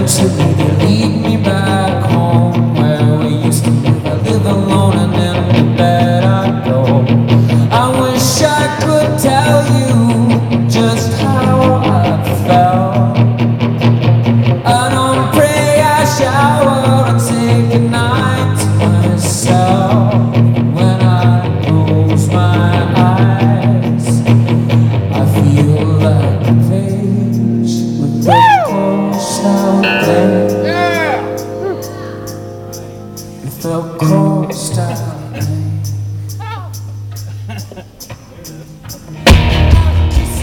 Eventually they lead me back home where we used to live. I live alone and in the bed I go. I wish I could tell you just how I felt. I don't pray, I shower and say goodnight to myself. When I close my eyes, I feel like a page with the course out there. With the course out there.